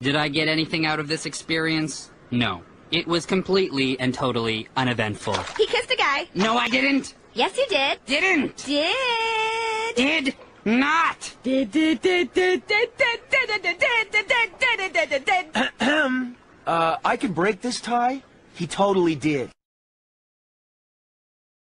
Did I get anything out of this experience? No. It was completely and totally uneventful. He kissed a guy. No, I didn't. Yes, you did. Didn't. Did. Not. I can break this tie? He totally did.